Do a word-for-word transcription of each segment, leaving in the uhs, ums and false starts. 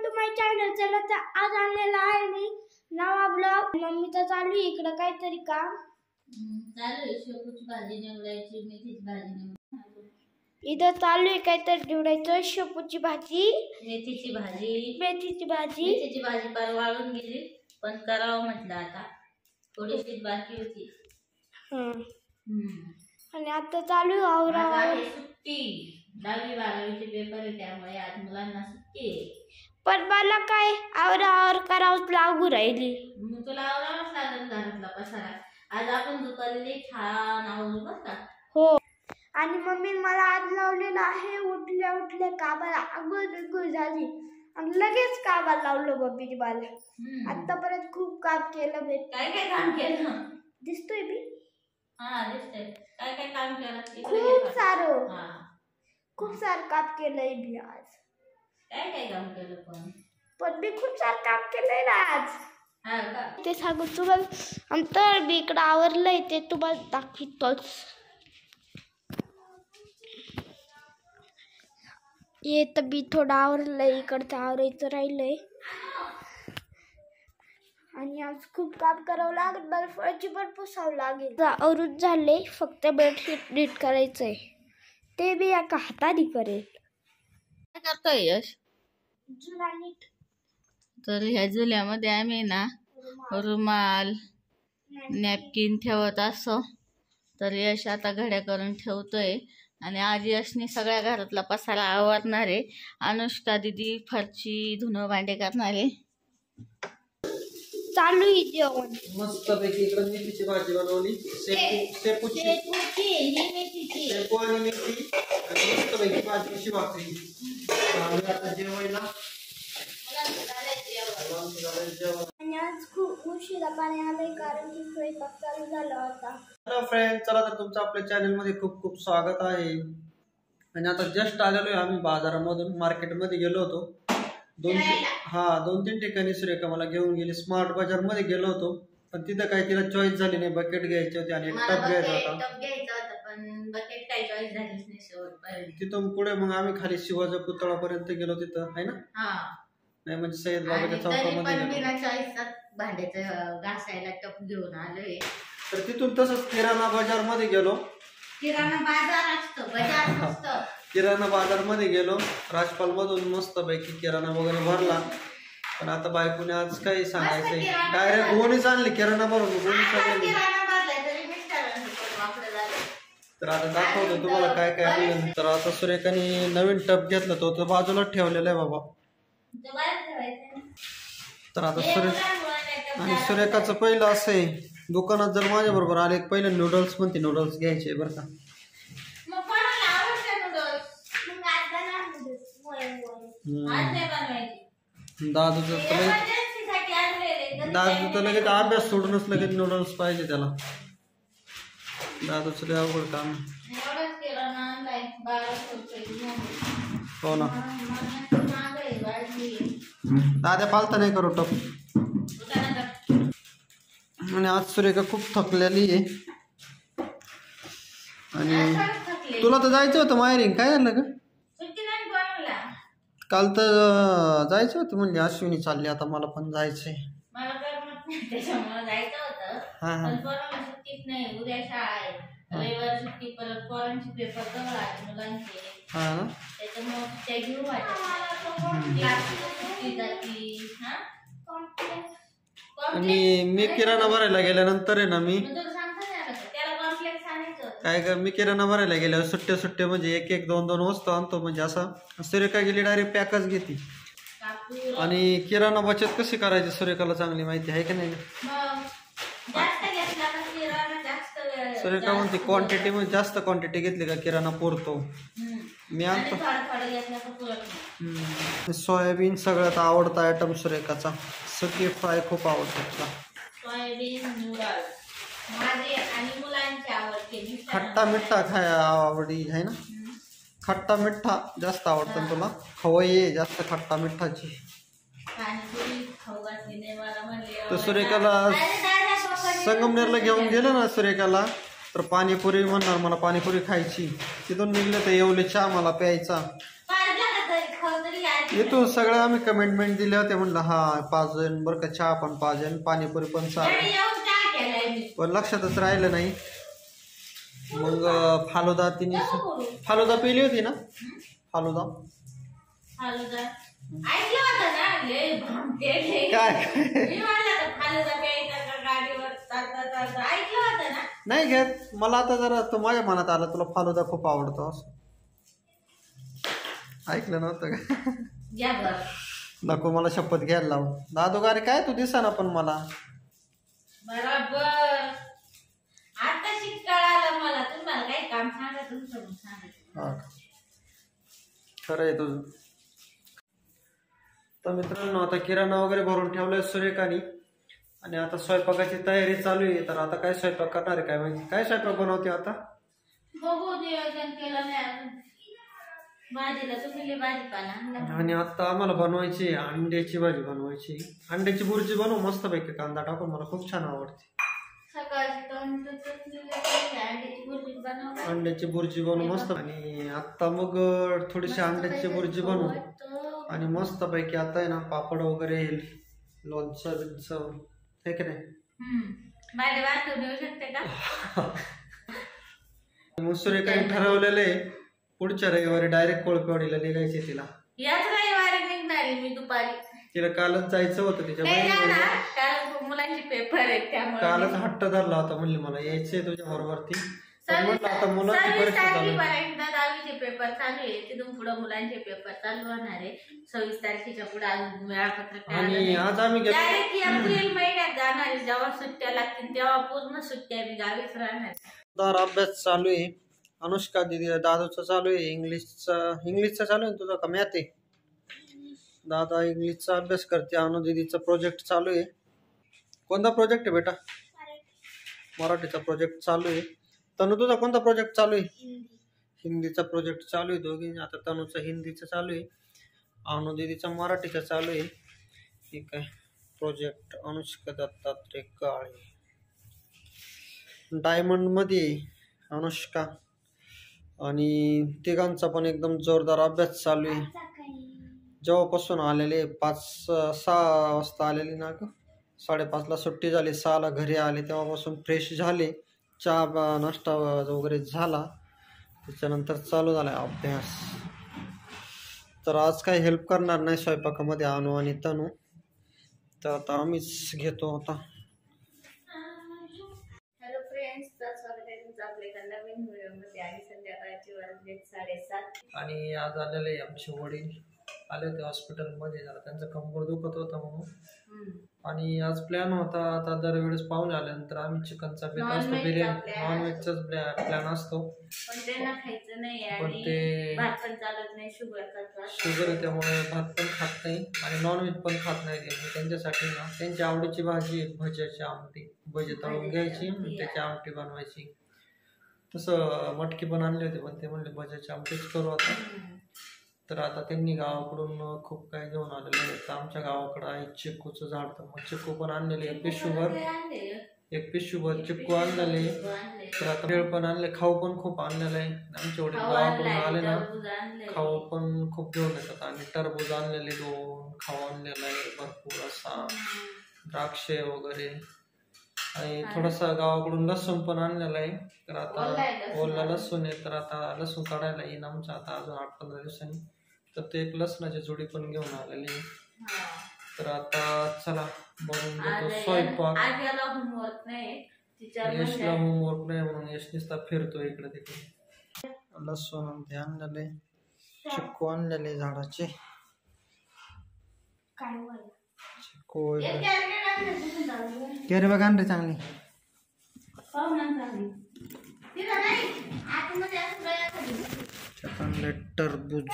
To my channel. चला तर आज आणलेला आहे मी नवा ब्लॉग. मम्मीचा चालू आहे इकडे काहीतरी काम चालू आहे. शेपूची भाजी निवडायची, मेथीची भाजी निवडायची. इथं चालू आहे काहीतरी निवडायचं. शेपूची भाजी, मेथीची भाजी मेथीची भाजी मेथीची भाजी पार वाळून गेली, पण करावं म्हटलं आता. थोडीशी बाकी होती. हम्म आणि आता चालू आवरा आहे सुट्टी. दहावी बारावीचे पेपर आहे, त्यामुळे आज मुलांना सुट्टी आहे. पण मला काय आवरा आवर करावंच लागू राहिली. मग तुला आवरावंच लागेल घरातला पसारा. आज आपण दुपारी छान आवरू बरं का. हो. आणि मम्मी मला आज लावलेलं आहे उठल्या उठल्या कामाला. आंघोळ बिंघोळ झाली आणि लगेच कामाला लावलं मम्मीने मला. आतापर्यंत खूप काम केलं मी. काय काय काम केलं दिसतोय मी? हा दिसतंय. काय काय काम केलं? खूप सारं खूप सारं काम केलंय मी आज. काय काय काम केलं? पण पण मी खूप सारं काम केलंय ना आज. हा का? ते सांगू तुम्हाला. अंतर मी इकडं आवरलंय ते तुम्हाला दाखवतोच. ये तर मी थोडं आवरलंय, इकडचं आवरायचं राहिलंय. आणि आज खूप काम करावं लागेल. मला फळची पण पुसावं लागेल. आवरून झाले, फक्त बेडशीट नीट करायचंय. ते मी एका हाताने करेल. काय करतोय यश? जुला नीट. तर ह्या जुल्यामध्ये आम्ही ना रुमाल नॅपकिन ठेवत असो. तर यश आता घड्या करून ठेवतोय आणि आज यशने सगळ्या घरातला पसारा आवरणार आहे. अनुष्का दिदी फरची धुणं भांडे करणार आहे. चालू आहे जेवण. मस्त पैकी इकडे मेथीची भाजी बनवली. शेपू शेपूची शेपू आणि मेथी आणि मस्त पैकी भाजीची भाकरी. आता जेवायला आणि आज खूप उशिरा पाणी आलंय कारण की स्वयंपाक चालू झाला होता. हॅलो फ्रेंड, चला तर तुमचं आपल्या चॅनल मध्ये खूप खूप स्वागत आहे. आणि आता जस्ट आलेलो आहे आम्ही बाजारामधून. मार्केटमध्ये गेलो होतो. दोन हा दोन तीन ठिकाणी सुरेखा मला घेऊन गेली. स्मार्ट बाजार मध्ये गेलो होतो, पण तिथं काही तिला चॉईस झाली नाही. बकेट घ्यायची होती आणि टप घ्यायचा होता. तिथून पुढे मग आम्ही खाली शिवाजी पुतळापर्यंत गेलो. तिथं आहे ना, नाही म्हणजे सय्यद बाबाच्या चौकामध्ये भांड्याचं घासायला टप घेऊन आलोय. तर तिथून तसंच किराणा बाजार मध्ये गेलो. किराणा बाजार असतो, बाजार नसतं. किराणा बाजार मध्ये गेलो. राजपाल मधून मस्त पैकी किराणा वगैरे भरला. पण आता बायकोने आज काही सांगायचंय, डायरेक्ट गोणीच आणली किराणा भरून. गोणीच आणली. तर आता दाखवतो तुम्हाला काय काय आणलं. तर आता सुरेखाने नवीन टप घेतला, तो तर बाजूला ठेवलेला आहे बाबा. तर आता सुरेख आणि सुरेखाचं पहिलं असं आहे, दुकानात जर माझ्या बरोबर आले पहिले नूडल्स म्हणते नूडल्स घ्यायचे बरं का. दादूच दादू तर लगेच अभ्यास सोडूनच लगेच नूडल्स पाहिजे त्याला. दादूच लय अवघड काम. हो ना, दादा पालता नाही करू टप. आणि आज सुरेखा खूप थकलेली आहे. आणि तुला तर जायचं होतं माहेरी, काय झालं का? काल तर जायचं होतं म्हणजे अश्विनी चालली. आता मला पण जायचंय. हा हा उद्या शाळा आहे, रविवार सुट्टी, परत पोरांचे पेपर जवळ आले मुलांचे. हा ना, त्याच्यामुळे त्या घेऊन आणि मी किराणा भरायला गेल्यानंतर आहे ना, मी काय का मी किराणा भरायला गेल्यावर सुट्टे सुट्टे म्हणजे एक एक दोन दोन वस्तू आणतो. म्हणजे असं सुरेखा गेली डायरेक्ट पॅकच घेते. आणि किराणा बचत कशी करायची सुरेखाला चांगली माहिती आहे का नाही. सुरेखा म्हणते क्वांटिटी मध्ये जास्त क्वांटिटी घेतली का किराणा पुरतो. मी आणतो. सोयाबीन सगळ्यात आवडता आयटम सुरेखाचा. सुकी फ्राय खूप आवडतो. खट्टा मिठ्ठा खाय आवडी आहे ना, खट्टा मिठ्ठा जास्त आवडतं तुला. खवय्ये जास्त खट्टा मिठ्ठाची. तर सुरेखाला संगमनेरला घेऊन गेलो ना सुरेखाला, तर पाणीपुरी म्हणणार मला पाणीपुरी खायची. तिथून निघले तर येवले चहा मला प्यायचा. इथून सगळं आम्ही कमेंटमेंट दिले होते, म्हणलं हा पाच जण बरं का, चहा पण पाच जण, पाणीपुरी पण चालेल, पण लक्षातच राहिलं नाही. मग फालुदा तिने फालुदा पिली होती ना, फालुदा काय नाही घेत मला. आता जरा तो माझ्या मनात आला, तुला फालुदा खूप आवडतो असं ऐकलं नव्हतं का? नको मला शपथ घ्यायला लावून. दादू गारे काय तू दिसा पण मला बरोबर. आता शिकायला मला तुम्हाला काही काम सांगा तुमचं सांगा. खरं आहे तुझं. तर मित्रांनो आता किराणा वगैरे भरून ठेवलाय सुरेखानी आणि आता स्वयंपाकाची तयारी चालू आहे. तर आता काय स्वयंपाक करणार आहे काय माहिती, काय स्वयंपाक बनवते आता बघू, नियोजन केलं नाही अजून. भाजीला तुम्ही भाजीपाला आणला. आणि आता आम्हाला बनवायची अंड्याची भाजी बनवायची. अंड्याची बुर्जी बनवू मस्तपैकी कांदा टाकून, मला खूप छान आवडते. अंड्याची बुर्जी बनवू मस्त. आणि आता मग थोडीशी अंड्याची बुर्जी बनवू आणि मस्त पैकी आता आहे ना पापड वगैरे येईल, लोणचं बिणचं हे की नाही. मुसुरे काही ठरवलेले पुढच्या रविवारी डायरेक्ट कोळपेवाडीला निघायचे तिला. याच रविवारी निघणारी मी दुपारी. तिला कालच जायचं होतं तिच्या बहिणीला, मुलांचे पेपर आहेत त्यामुळे कालच हट्ट धरला होता, म्हणली मला यायचंय तुझ्या बरोबर. ती आता मुलांची परीक्षा दहावीचे पेपर चालू आहे, तिथून पुढे मुलांचे पेपर चालू होणार आहे. सव्वीस तारखेच्या पुढे अजून वेळापत्रक. आणि आज आम्ही डायरेक्ट एप्रिल महिन्यात जाणार आहे, जेव्हा सुट्ट्या लागतील तेव्हा पूर्ण सुट्ट्या मी गावीच राहणार. अभ्यास चालू आहे. अनुष्का दिदी दादूचा चालू आहे इंग्लिशचा. इंग्लिशचा चालू आहे तुझा का मॅथ आहे? दादा इंग्लिशचा अभ्यास करते. अनु दीदीचा प्रोजेक्ट चालू आहे. कोणता प्रोजेक्ट आहे बेटा? मराठीचा प्रोजेक्ट चालू आहे. तनु तुझा कोणता प्रोजेक्ट चालू आहे? हिंदीचा प्रोजेक्ट चालू आहे दोघी. आता तनुचा हिंदीचा चालू आहे, अनु दीदीचा मराठीचा चालू आहे. ठीक आहे. प्रोजेक्ट अनुष्का दत्तात्रय काळे. डायमंड मध्ये अनुष्का आणि तिघांचा पण एकदम जोरदार अभ्यास चालू आहे. जेव्हापासून आलेले पाच सहा वाजता आलेले ना ग, साडेपाचला सुट्टी झाली, सहाला घरी आले, तेव्हापासून फ्रेश झाले, चहा नाश्ता वगैरे झाला, त्याच्यानंतर चालू झाला अभ्यास. तर आज काही हेल्प करणार नाही स्वयंपाकामध्ये अनु आणि तनु, तर आता आम्हीच घेतो आता. हॅलो फ्रेंड्स, तर स्वागत आहे तुमचं आपल्या एका नवीन व्हिडिओमध्ये. आणि संध्याकाळचे वाजले साडेसात आणि आज आलेले आमचे वडील आले होते हॉस्पिटलमध्ये, जरा त्यांचं कंबर दुखत होतं म्हणून. आणि आज प्लॅन होता, आता दरवेळेस पाहुणे आल्यानंतर आम्ही चिकनचा बेत असतो, बिर्याणी नॉनव्हेजचाच प्लॅन असतो, पण त्यांना खायचं नाही पण आणि ते भात पण चालत नाही, शुगरचा त्रास, शुगर आहे त्यामुळे भात पण खात नाही आणि नॉनव्हेज पण खात नाही. त्यांच्यासाठी ना त्यांची आवडीची भाजी भज्याची आमटी, भजे तळून घ्यायची, त्याची आमटी बनवायची. तसं मटकी पण आणली होती, पण ते म्हणले भज्याची आमटीच करू आता. तर आता त्यांनी गावाकडून खूप काही घेऊन आलेले आहेत. तर आमच्या गावाकडं आहे चिक्कूचं झाड, तर मग चिक्कू पण आणलेले, एक पिशूभर एक पिशूभर चिक्कू आणलेले. तर आता भेळ पण आणले, खाऊ पण खूप आणलेलं आहे. आमच्या वडील गावाकडून आले ना, खाऊ पण खूप घेऊन येतात. आणि टरबूज आणलेले दोन, खाऊ आणलेला आहे भरपूर असा, द्राक्षे वगैरे, आणि थोडासा गावाकडून लसूण पण आणलेला आहे. तर आता ओला लसूण आहे, तर आता लसूण काढायला येईन आमच्या आता अजून आठ पंधरा दिवसांनी. तर ते एक लसणाची जोडी पण घेऊन आलेली. तर आता चला बनवून घेतो स्वयंपाक. यशला होमवर्क नाही म्हणून यश नुसता फिरतो इकडे तिकडे. लसूण ते आणलेले, चिक्कू आणलेले झाडाचे, चिक्कू कॅरी बघ आणले चांगली. टरबूज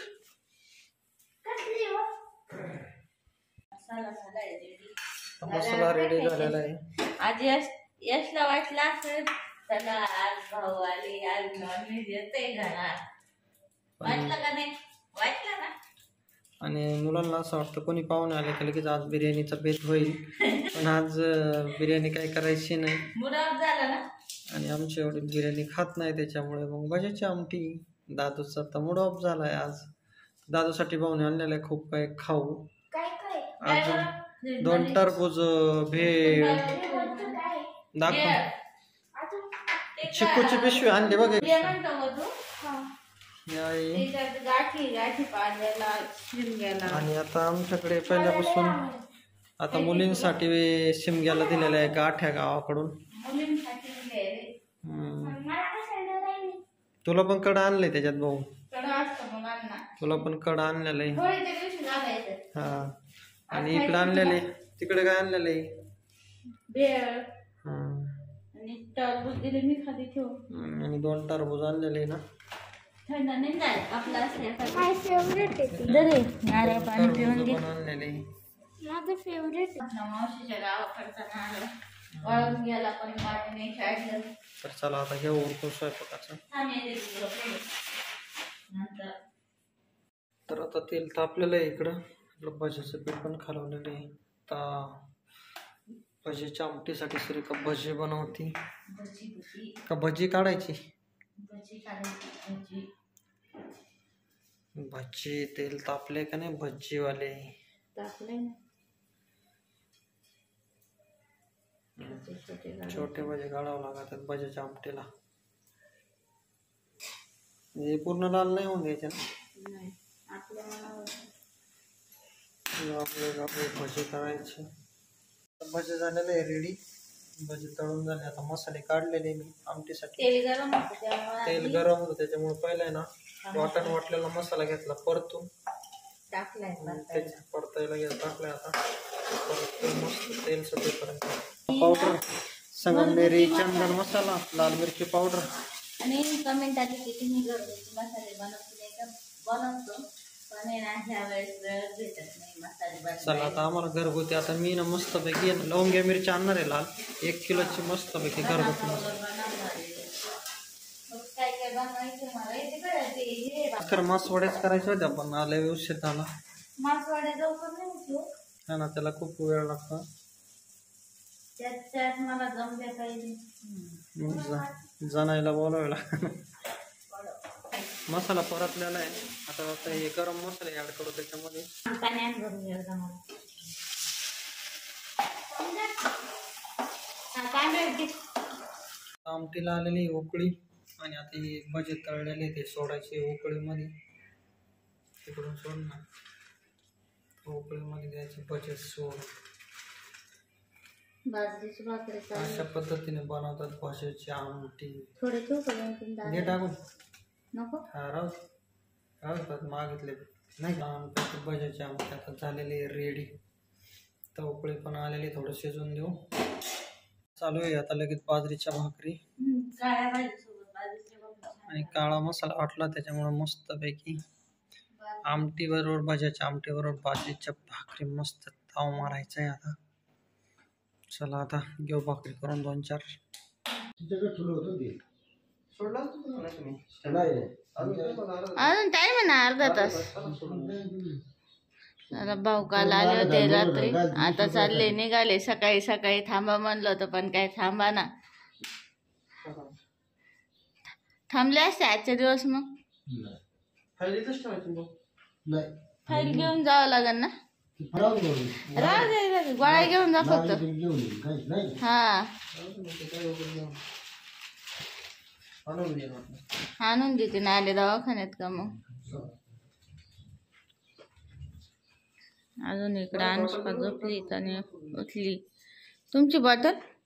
मसाला रेडी झालेला आहे. आज यश यशला वाटलं असेल चला आज भाऊ आले, आज नॉनव्हेज येते घरात, वाटलं का नाही? वाटलं ना. आणि मुलांना असं वाटतं कोणी पाहुणे आले की लगेच आज बिर्याणीचा बेत होईल, पण आज बिर्याणी काही करायची नाही, मूड ऑफ झाला ना. आणि आमच्या वडील बिर्याणी खात नाही, त्याच्यामुळे मग भज्याची आमटी. दादूचा तर मूड ऑफ झालाय आज, दादासाठी भाऊने आणलेलं आहे खूप काही खाऊ. काय काय अजून दोन टरबूज, भेळ दाखव. अजून चिकूची पिशवी आणली बघ एक. हा. याई. गाठी गाठी पाडल्याला शिमग्याला. आणि आता आमच्याकडे पहिल्यापासून आता मुलींसाठी शिमग्याला दिलेल्या आहे गाठ्या गावाकडून. मुलींसाठी दिले रे. हम्म. मला कशाला नाही तुला पण कडा आणलंय त्याच्यात भाऊ. कडा असतं मुलांना. तुला पण कडा आणलेलं आहे. होळीच्या दिवशी घालायचं. हा. आणि इकडे आणलेले, तिकडे काय आणलेलं आहे? भेळ हा. आणि टरबूज दिले मी खाली ठेव. हम्म, आणि दोन टरबूज आणलेले आहे ना. थंड नाही जाय आपला माय फेवरेट आहे ती. दरे नारळ पाणी पिऊन टरबूज घे. पण आणलेले आहे. माझं फेवरेट आहे. आपल्या मावशीच्या गावाकडचा नारळ वळून गेला पण पाणी नाही काढलं. तर चला आता घेऊ उरकून स्वयंपाकाचं. आम्ही येते तुझं पुढे. नंतर तर आता तेल तापलेलं आहे इकडं. इकडं भजीचं पीठ पण खालवलेलं आहे. आता भजीच्या आमटीसाठी सुरेखा भजी बनवती. भजी भजी का भजी काढायची? भजी काढायची भजी. भजी तेल तापले का नाही भजीवाले? टाकले ना छोटे छोटे काढायचे. छोटे भजे काढावं लागतात भजीच्या आमटीला. हे पूर्ण लाल नाही होऊन द्यायचे ना. नाही आपल्या मनावर. आपले आपले भजी करायचे. भजी झालेले आहे रेडी. भजी तळून झाले. आता मसाले काढलेले मी आमटीसाठी. तेल गरम होतं त्यामुळे तेल आधी गरम होतं त्याच्यामुळे पहिला आहे ना वाटण वाटलेला मसाला घेतला परतून. टाकलाय त्याच्या परतायला घेत टाकलाय. आता परत ते मस्त तेल सुटेपर्यंत. पावडर संगमनेरी चंदन मसाला, लाल मिरची पावडर. आणि कमेंट आली की तुम्ही घरगुती मसाले बनवतो नाही का? बनवतो पण आहे ना ह्या वेळेस वेळ भेटत नाही मसाले चला बनवायला. आता आम्हाला घरगुती आता मी ना मस्तपैकी लवंग्या मिरची आणणार आहे लाल एक किलोची मस्तपैकी घरगुती मसाला. बनवणार आहे. मग काय काय बनवायचं मला येते बरं ते हे बा- अखेर मासवड्याच करायच्या होत्या पण आल्या व्यवस्थित झाला. मासवड्या लवकर नाही होतो. हा ना त्याला खूप वेळ लागतो. त्यात त्यात मला जमल्या पाहिजे. मग जा- जणायला बोलावं लागतं. मसाला परतलेला आहे. आता आता हे गरम मसाले ऍड करू त्याच्यामध्ये. पाण्यात भरून घ्या एकदा मला. हा, तांदूळ घे. आमटीला आलेली उकळी आणि आता हे भजे तळलेले ते सोडायचे उकळीमध्ये. तिकडून सोड ना. उकळीमध्ये द्यायचे भजे सोड. बाजरीची भाकरी चालू. अशा पद्धतीने बनवतात भज्याची आमटी. थोडे ठेवू का दोन तीन दाणे? हे टाकून नको. हा राहू राहतात मागितले नाही का. आमटी भज्याची आमटी आता झालेली आहे रेडी. तर उकळी पण आलेली थोडं शिजवून देऊ. चालू आहे आता लगेच बाजरीच्या भाकरी. हम्म, काळ्या भाजीसोबत बाजरीची भाकरी. आणि काळा मसाला वाटला त्याच्यामुळे मस्तपैकी आमटी बरोबर भज्याच्या आमटी बरोबर बाजरीच्या भाकरी मस्त ताव मारायचा आहे आता. चला आता घेऊ भाकरी करून दोन चार. अजून टाइम आहे ना अर्धा तास. आता भाऊ काल आले होते रात्री. आता चालले निघाले. सकाळी सकाळी थांबा म्हणलं होतं पण काय थांबा ना. थांबले असते आजच्या दिवस. मग फाईल घेऊन जावं लागेल ना. राहू दे राहू दे. गोळ्या घेऊन जा फक्त. हा आणून देते ना. आले दवाखान्यात का मग. अजून इकडे अनुष्का झोपली आणि उठली. तुमची बॉटल